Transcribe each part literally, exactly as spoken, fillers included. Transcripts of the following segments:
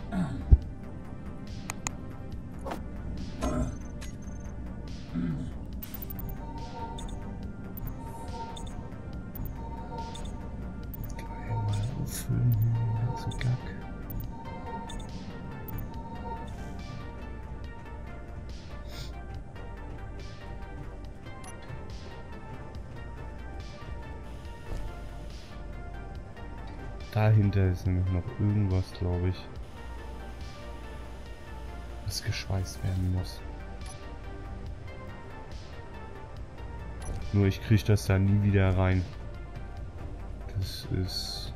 Einmal auffüllen hier, so Gack. Dahinter ist nämlich noch irgendwas, glaube ich, was geschweißt werden muss. Nur ich kriege das da nie wieder rein. Das ist...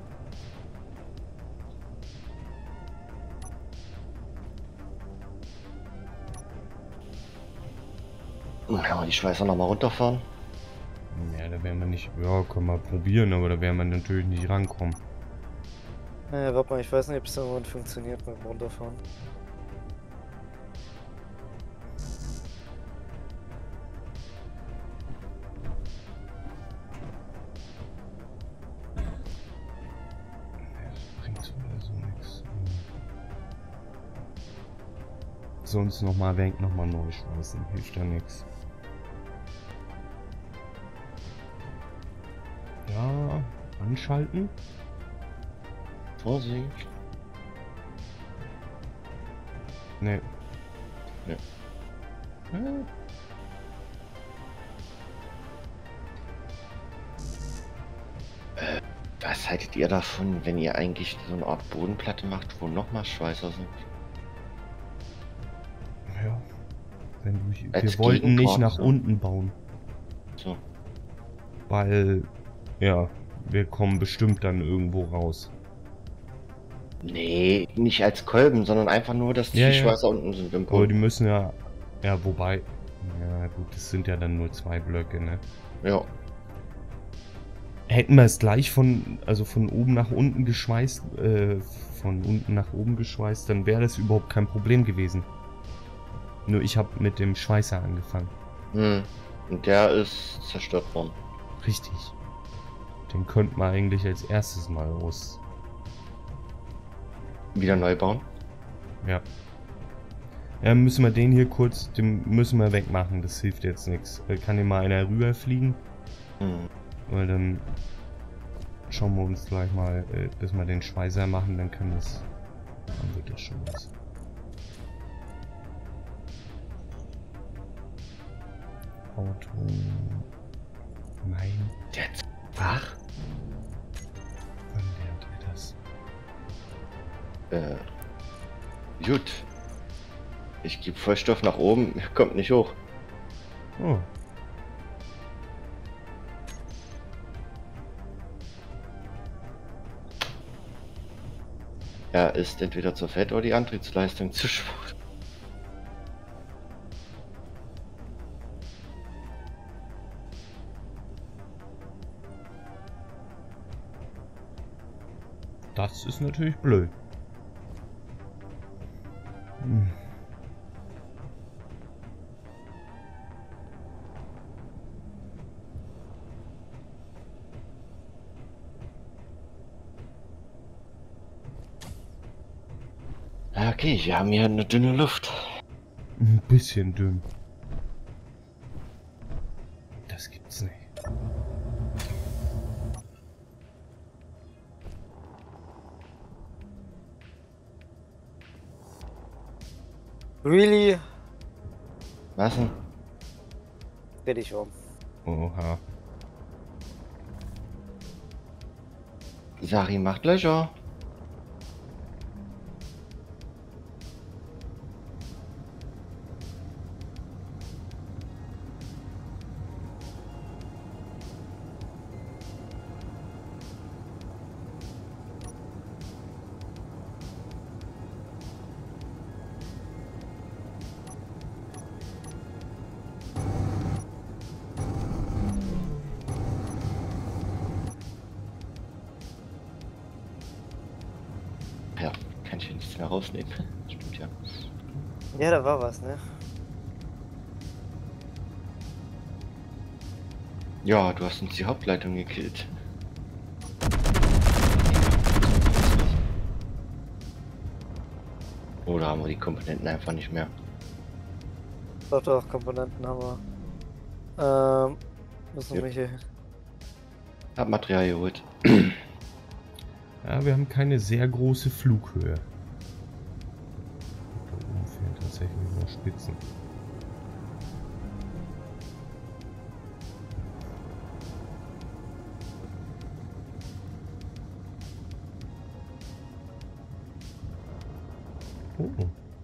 Kann man die Schweißer nochmal runterfahren? Ja, da werden wir nicht... Ja, können wir probieren, aber da werden wir natürlich nicht rankommen. Naja, warte mal, ich weiß nicht, ob es irgendwann funktioniert mit dem Runterfahren. Das bringt sowieso nichts. Sonst nochmal weg, nochmal neu schweißen, hilft ja nichts. Ja, anschalten. Vorsicht. Ne. Ne. Äh. Äh, was haltet ihr davon, wenn ihr eigentlich so eine Art Bodenplatte macht, wo nochmal Schweißer sind? Ja. Wenn du, wir Als wollten nicht Gegenpart, nach so. unten bauen. So. Weil, ja, wir kommen bestimmt dann irgendwo raus. Nee, nicht als Kolben, sondern einfach nur, dass die Ja, ja. Schweißer unten sind im Aber die Boden. müssen ja, ja, wobei, ja gut, das sind ja dann nur zwei Blöcke, ne? Ja. Hätten wir es gleich von, also von oben nach unten geschweißt, äh, von unten nach oben geschweißt, dann wäre das überhaupt kein Problem gewesen. Nur ich habe mit dem Schweißer angefangen. Hm. Und der ist zerstört worden. Richtig. Den könnten wir eigentlich als erstes mal aus. Wieder neu bauen. Ja. Ja, müssen wir den hier kurz, den müssen wir wegmachen, das hilft jetzt nichts. Kann hier mal einer rüberfliegen? Hm. Weil dann schauen wir uns gleich mal, äh, dass wir den Schweißer machen, dann kann das, dann wird das schon was. Auto. Nein. Der Ach? Wann lernt ihr das? Äh. Gut. Ich gebe Vollstoff nach oben, er kommt nicht hoch. Oh. Er ist entweder zu fett oder die Antriebsleistung zu schwach. Das ist natürlich blöd. Hm. Okay, wir haben hier eine dünne Luft. Ein bisschen dünn. Das gibt's nicht. Really? Was denn? Dreh dich um. Oha. Sari macht Löcher. Ja, kann ich hier nichts mehr rausnehmen. Stimmt ja. Ja, da war was, ne? Ja, du hast uns die Hauptleitung gekillt. Oder haben wir die Komponenten einfach nicht mehr? Doch, doch, Komponenten haben wir. Ähm, müssen Ja. wir hier. Hab Material geholt. Ja, wir haben keine sehr große Flughöhe. Da oben fehlen tatsächlich noch Spitzen. Oh.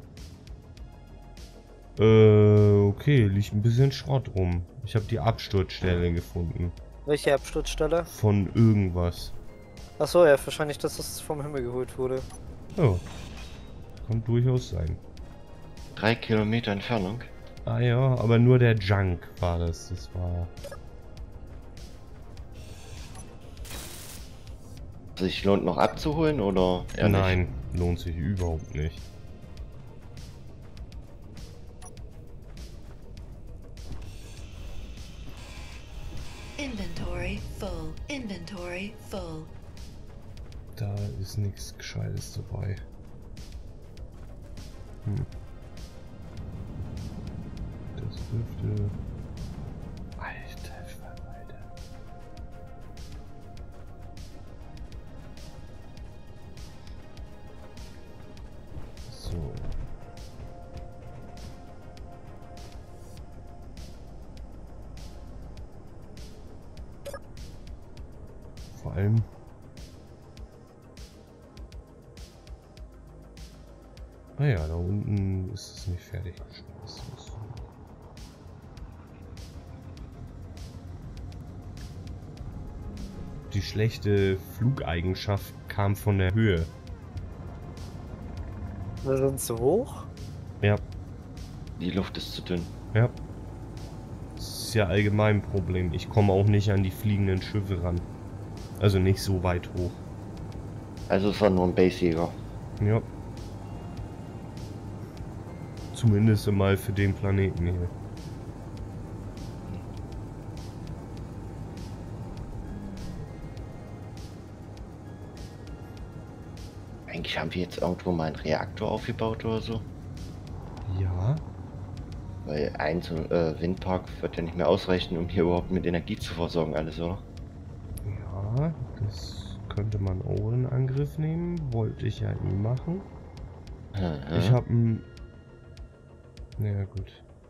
Äh, okay, liegt ein bisschen Schrott rum. Ich habe die Absturzstelle gefunden. Welche Absturzstelle? Von irgendwas. Achso, ja, wahrscheinlich, dass es vom Himmel geholt wurde. Oh. Kann durchaus sein. Drei Kilometer Entfernung. Ah ja, aber nur der Junk war das. Das war... Sich lohnt noch abzuholen oder eher nicht? Nein, lohnt sich überhaupt nicht. Inventory full. Inventory full. Da ist nichts Gescheites dabei. Hm. Das dürfte... Alter Verwalter. So. Vor allem... Ah ja, da unten ist es nicht fertig. Scheiße. Die schlechte Flugeigenschaft kam von der Höhe. Wir sind zu hoch. Ja, Die Luft ist zu dünn. ja. Das ist ja allgemein ein Problem. Ich komme auch nicht an die fliegenden Schiffe ran. Also nicht so weit hoch. Also es war nur ein Basejäger. Ja. Zumindest mal für den Planeten hier. Eigentlich haben wir jetzt irgendwo mal einen Reaktor aufgebaut oder so. Ja. Weil ein so äh, Windpark wird ja nicht mehr ausreichen, um hier überhaupt mit Energie zu versorgen, alles, oder? Ja, das könnte man auch in Angriff nehmen. Wollte ich ja eh machen. Mhm. Ich habe ein... Ja gut.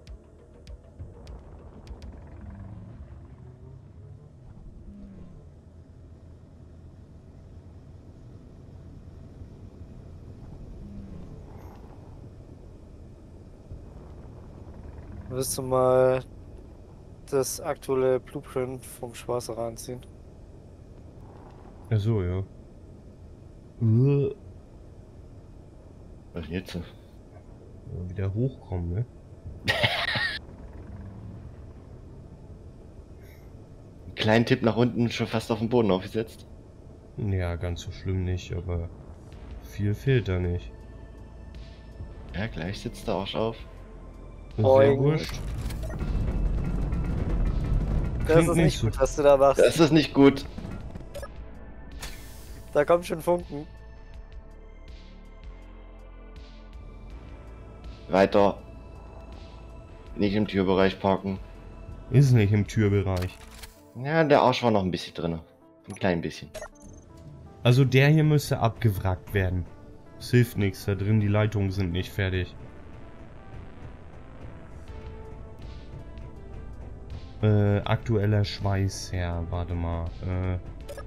Willst du mal das aktuelle Blueprint vom Schwarze ranziehen? Ach so, ja. Äh, Was jetzt? ja, wieder hochkommen, ne? Einen kleinen Tipp nach unten, schon fast auf dem Boden aufgesetzt. Ja, ganz so schlimm nicht, aber viel fehlt da nicht. Ja, gleich sitzt der Arsch auf. Sehr Boing. wurscht. Das Klingt ist nicht nicht so. gut, was du da machst. Das ist nicht gut. Da kommt schon Funken. Weiter. Nicht im Türbereich parken. Ist nicht im Türbereich. Ja, der Arsch war noch ein bisschen drin. Ein klein bisschen. Also der hier müsste abgewrackt werden. Es hilft nichts, da drin die Leitungen sind nicht fertig. Äh, aktueller Schweiß, ja, warte mal. Äh,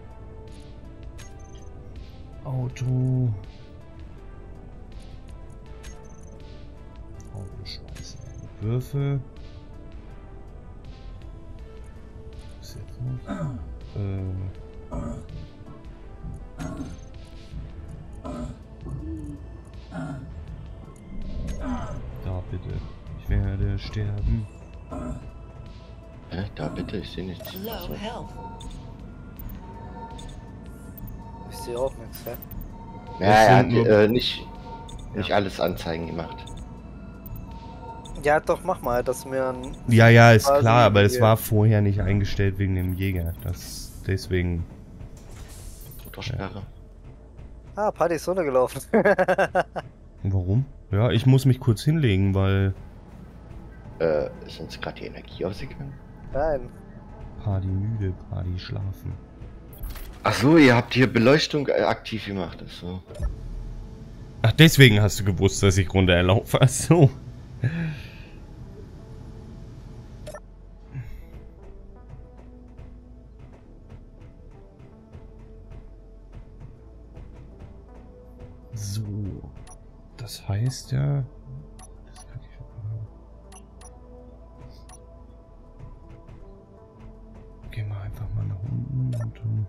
Auto. Autoschweiß. Würfel. Was ist jetzt noch? Äh. Da bitte. Ich werde sterben. Hä? Da bitte, ich sehe nichts. Low Achso. health. Ich sehe auch nichts, hä? Ja, er hat sind nur- äh, nicht, nicht alles anzeigen gemacht. Ja, doch, mach mal, dass mir ein. Ja, ja, ist quasi klar, aber es hier- war vorher nicht eingestellt wegen dem Jäger. Das deswegen. Motorsperre. Ah, Party ist runtergelaufen. Warum? Ja, ich muss mich kurz hinlegen, weil Äh, ist uns gerade die Energie ausgegangen? Nein. Party müde, Party schlafen. Ach so, ihr habt hier Beleuchtung äh, aktiv gemacht. Ach so. Ach, deswegen hast du gewusst, dass ich runterlaufe. Ach so. So. Das heißt ja... Das kann ich... Gehen wir einfach mal nach unten und dann...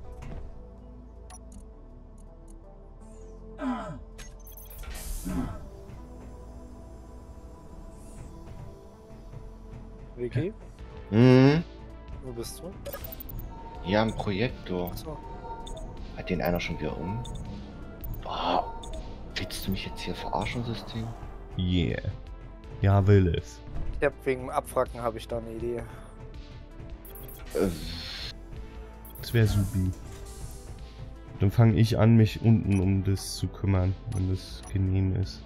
Vicky, Mhm. wo bist du? Hier am Projektor. Achso. Hat den einer schon wieder um? Boah. Willst du mich jetzt hier verarschen, System? Yeah. Ja, will es. Ich hab wegen dem Abwracken habe ich da eine Idee. Äh, Das wäre supi. Dann fange ich an, mich unten um das zu kümmern, wenn das genehm ist.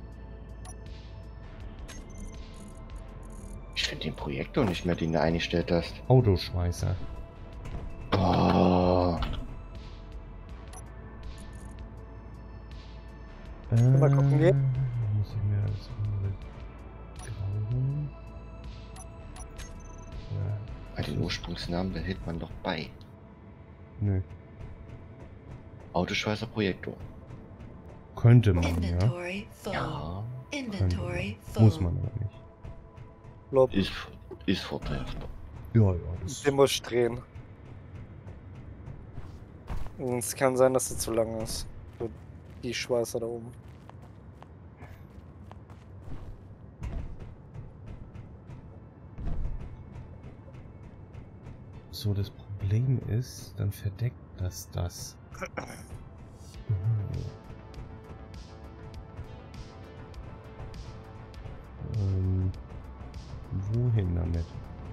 ich finde den Projektor nicht mehr, den du eingestellt hast. Autoschweißer. Oh. Äh, mal gucken gehen? Muss ich mir das andere Grau holen? Ja, Den Ursprungsnamen behält man doch bei. nö. Autoschweißer Projektor. Könnte man, ja. Inventory full. Ja. Inventory full. Muss man aber nicht. Lob. Ist, ist vorteilhaft. Ja, ja, das Den muss ich drehen. Und es kann sein, dass er zu lang ist. So, die Schweißer da oben. So, das Problem ist, dann verdeckt das das. Ähm, wohin damit?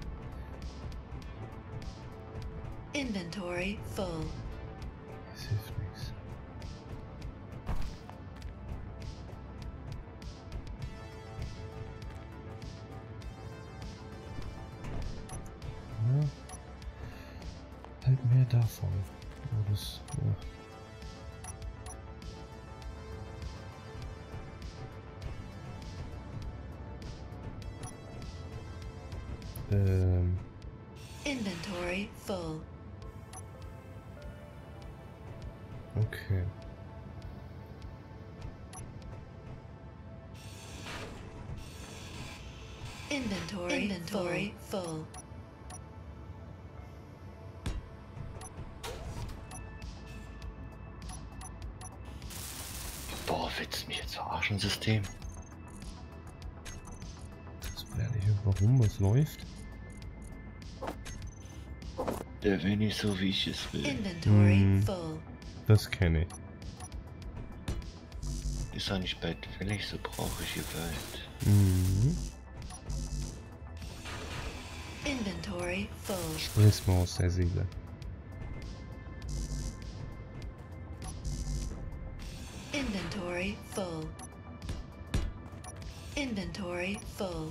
Inventory full. Das hilft nichts. Ja. Halt mehr davon. Oh, das, ja. Ähm, Inventory full. okay. Inventory, Inventory full. Boah, willst du mich jetzt verarschen, System? Das werde ich. Warum? Was läuft? Der will nicht so, wie ich es will. Inventory Hm. full. Das kenne ich. Ist auch nicht bald fällig, so brauche ich Gewalt. Mhm. Inventory full. Sprich mal aus der Seele. Inventory full. Inventory full.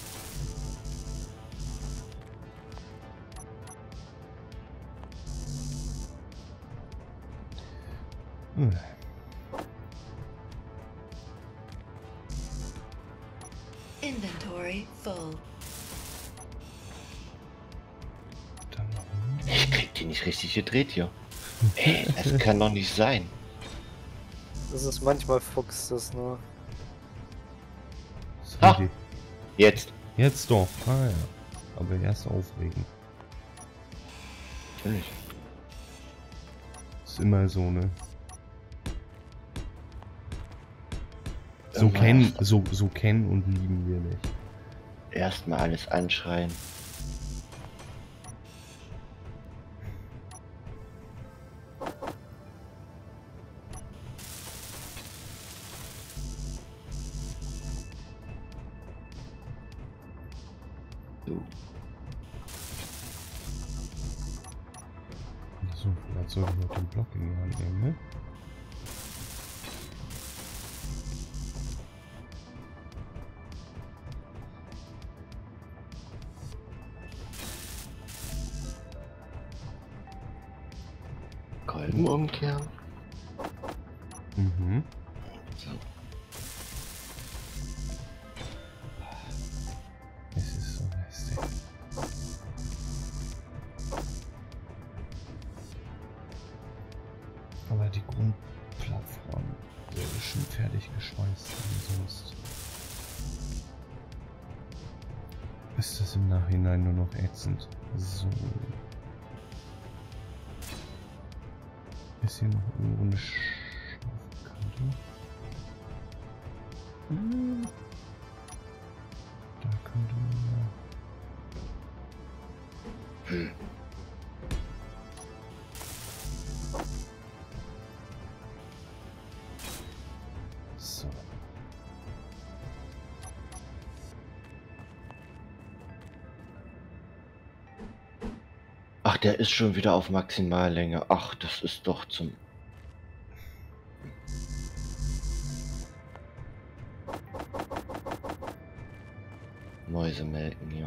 Hm. Inventory full. Dann noch Ich krieg die nicht richtig gedreht hier. Ey, das kann doch nicht sein. Das ist manchmal fuchst das nur. so Ha! die- Jetzt. Jetzt doch. Ah ja. Aber erst aufregen. Natürlich. Ist immer so, ne? So Immer kennen, erst- so, so kennen und lieben wir nicht. Erstmal alles anschreien. So. So, vielleicht soll ich noch den Block in die Hand nehmen, ne? Bögen umkehren. Mhm. So. Es ist so lästig. Aber die Grundplattform wäre schon fertig geschweißt sein, sonst ist das im Nachhinein nur noch ätzend. So. Ist hier noch irgendwo eine Scharfkante? Hm. Da könnte man ja. Hm. So. Ach, der ist schon wieder auf Maximallänge. Ach, das ist doch zum... Mäuse melken hier.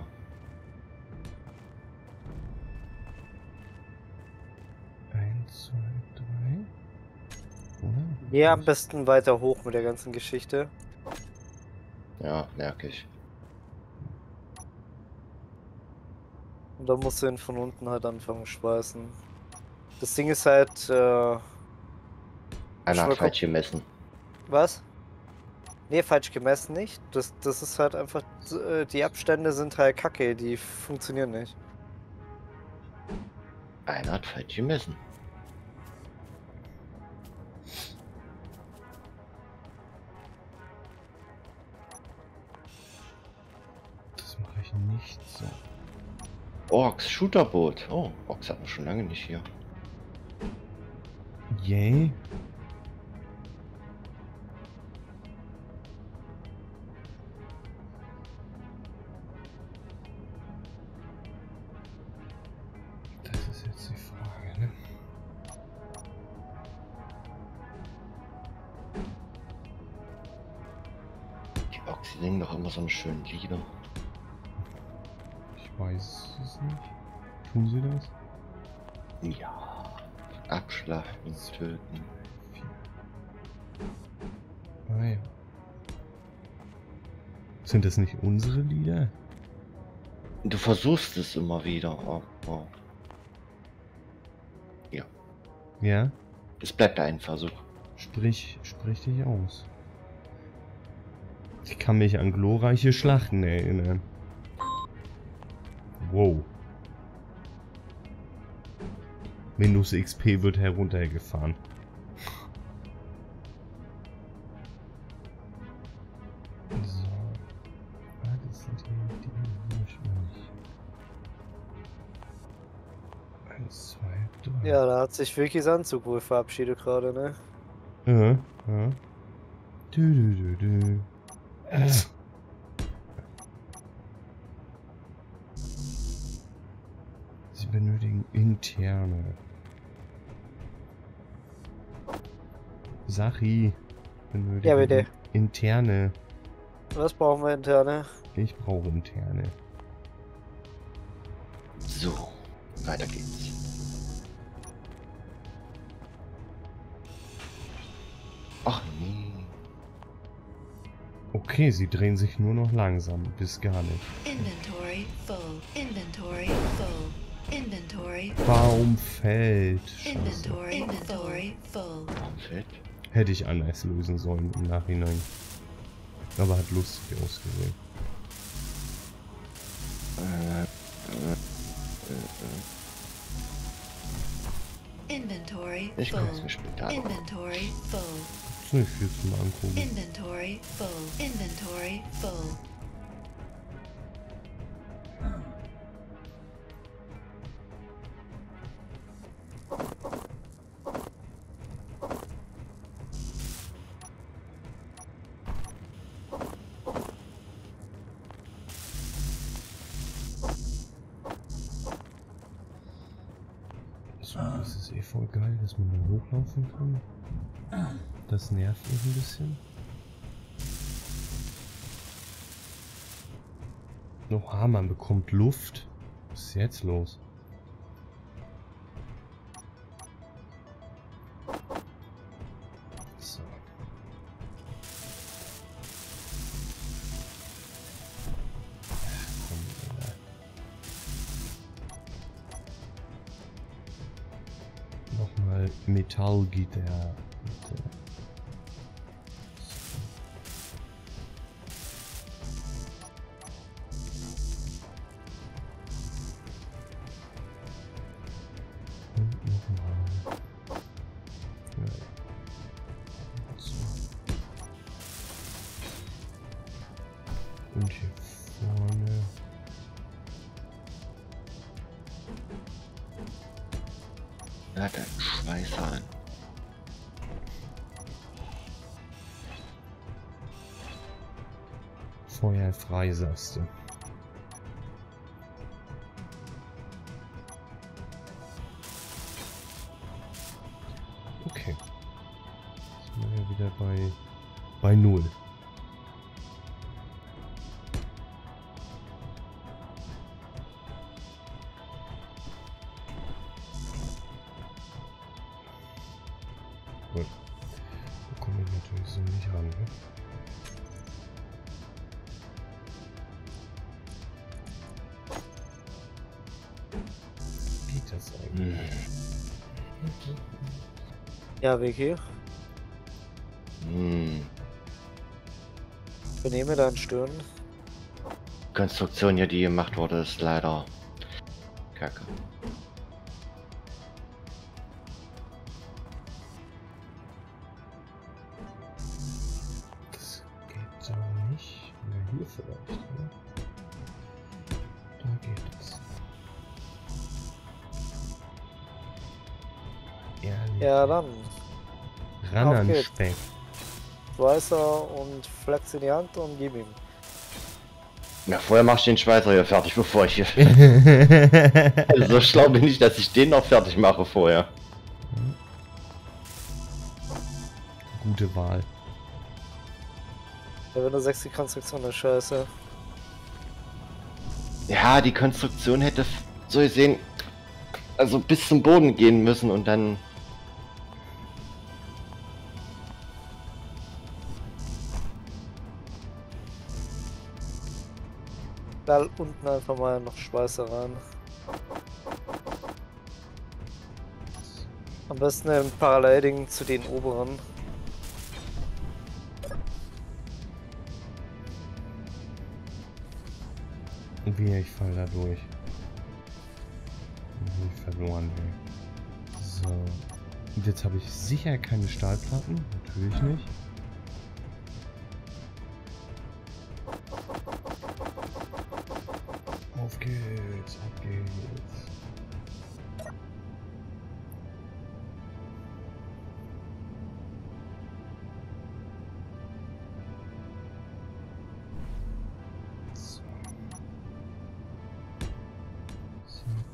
Eins, zwei, drei. Oder? Ja, am besten weiter hoch mit der ganzen Geschichte. Ja, merke ich. Und dann musst du ihn von unten halt anfangen zu schweißen. Das Ding ist halt, äh... Einer mal hat falsch gucken. gemessen. Was? Nee, falsch gemessen nicht. Das, das ist halt einfach, äh, die Abstände sind halt kacke, die funktionieren nicht. Einer hat falsch gemessen. Das mache ich nicht so. Orks, Shooterboot. Oh, Orks hatten wir schon lange nicht hier. Yay. Das ist jetzt die Frage, ne? Die Orks, die singen doch immer so eine schönen Lieder. Ich weiß es nicht. Tun sie das? Ja. Abschlachten, töten. Ah ja. Sind das nicht unsere Lieder? Du versuchst es immer wieder, aber... Ja. Ja? Es bleibt ein Versuch. Sprich, sprich dich aus. Ich kann mich an glorreiche Schlachten erinnern. Wow. Windows X P wird heruntergefahren. So. Ah, das sind die, die möchte man nicht. Eins, zwei, drei. Ja, da hat sich Wilkis Anzug wohl verabschiedet gerade, ne? Ja, ja. Du, du, du, du. Äh. Sie benötigen interne. Sachi. Benötigen Ja, bitte. interne. Was brauchen wir interne? Ich brauche interne. So, weiter geht's. Ach nee. Okay, sie drehen sich nur noch langsam, bis gar nicht. Inventory full. Inventory full. Inventory. Baum fällt. Scheiße. Inventory. Inventory full. Warum fällt? Hätte ich anders lösen sollen im Nachhinein. Aber hat lustig ausgesehen. Äh, äh, äh, Inventory ich kann jetzt full. mir später an. Inventory full. Ist nicht viel zum Angucken. Inventory full. Inventory full. So, das ist eh voll geil, dass man da hochlaufen kann. Das nervt mich ein bisschen. Oha, man bekommt Luft. Was ist jetzt los? Metallgitter. Und nochmal. Ja. So. Und hier vorne. Na dann Schweißer an. Feuer frei, sagst du. Okay. Jetzt sind wir ja wieder bei, bei null. Gut. Da komme ich natürlich so nicht ran, ne? Geht das eigentlich? Ja, Vicky, Hm. benehme dein Stirn. Konstruktion hier, die gemacht wurde, ist leider kacke. Das geht doch nicht. Ja, hier vielleicht, ne? Da geht es. Ehrlich. Ja, dann. Ran auf an geht's. Speck. Schweißer und Flex in die Hand und gib ihm. Ja, vorher mach ich den Schweißer hier fertig, bevor ich hier... So schlau bin ich, dass ich den noch fertig mache vorher. Gute Wahl. Ja, wenn du sagst, die Konstruktion ist scheiße. Ja, die Konstruktion hätte f- so gesehen, also bis zum Boden gehen müssen und dann... Da unten einfach mal noch Schweißer rein. Am besten im Parallelding zu den oberen. Wie, ich fall da durch. Hab ich verloren, ey. So. Und jetzt habe ich sicher keine Stahlplatten. Natürlich nicht. Auf geht's, auf geht's. So. Zack.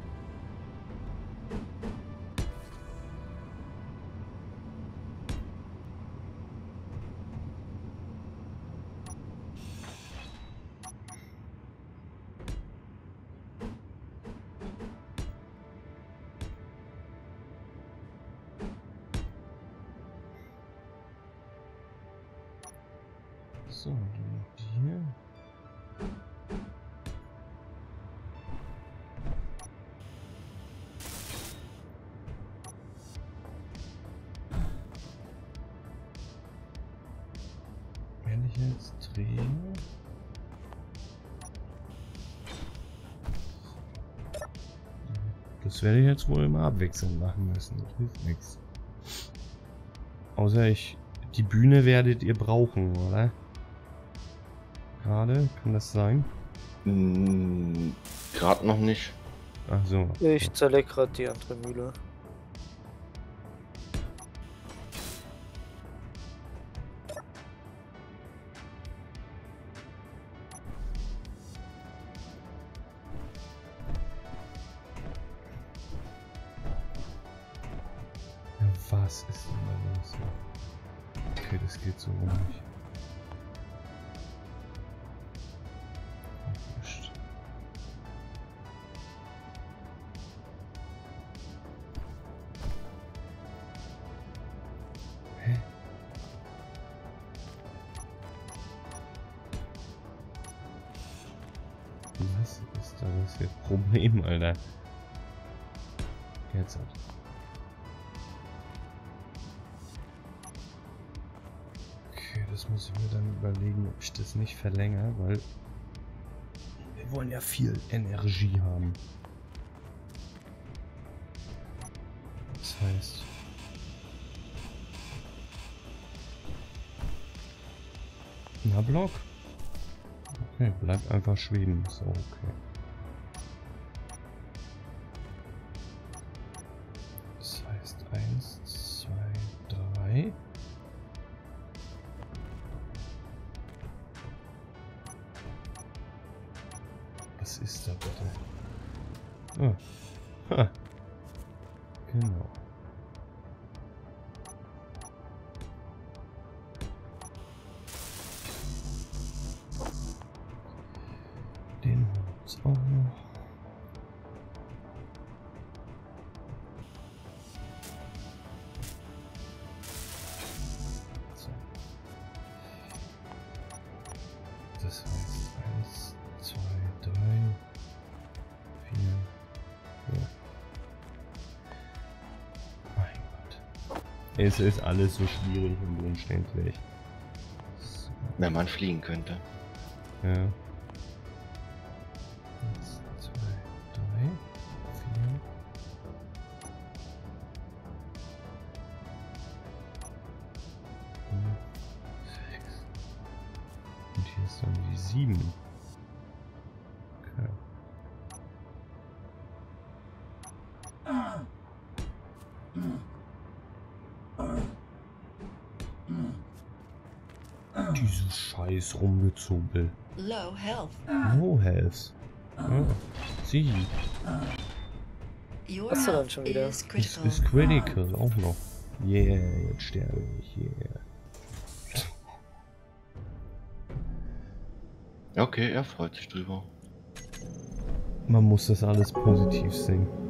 So, dann noch die hier. Wenn ich jetzt drehe. Das werde ich jetzt wohl immer abwechselnd machen müssen. Das hilft nichts. Außer ich. Die Bühne werdet ihr brauchen, oder? Gerade? Kann das sein? Mh, gerade noch nicht. Ach so. Ich zerleg gerade die andere Mühle. Ja, was ist denn da los? Okay, das geht so rum nicht. Wurscht. Hä? Was ist da das jetzt Problem, Alter? Jetzt hat. das muss ich mir dann überlegen, ob ich das nicht verlängere, weil wir wollen ja viel Energie haben. Das heißt... Na, Block. Okay, bleibt einfach schweben. So, okay. Das heißt eins, zwei, drei. Was ist da bitte? Ah. Ha. Genau. Den holen wir uns auch noch. So. Das heißt eins, zwei, drei, vier, fünf. Mein Gott. Es ist alles so schwierig und umständlich. So. Wenn man fliegen könnte. Ja. Eins, zwei, drei, vier. Fünf, sechs. Und hier ist dann die sieben. Okay. Dieses scheiß Rumgezobel. Low health. No health. Ja, sie. Your Was du dann health schon wieder? is Das critical. ist critical auch noch. Yeah, jetzt sterbe ich. Yeah. Okay, er freut sich drüber. Man muss das alles positiv sehen.